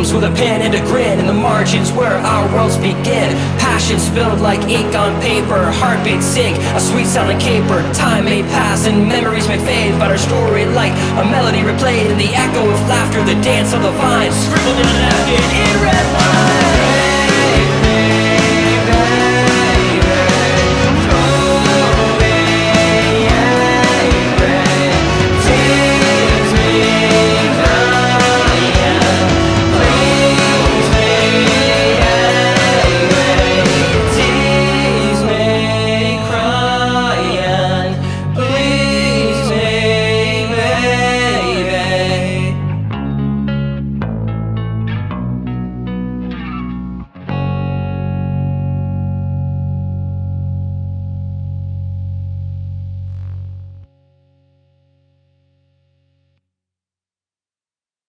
Names with a pen and a grin, in the margins where our worlds begin. Passion spilled like ink on paper, heartbeats sink, a sweet sounding caper. Time may pass and memories may fade, but our story like a melody replayed in the echo of laughter, the dance of the vine, scribbled in a napkin in red wine.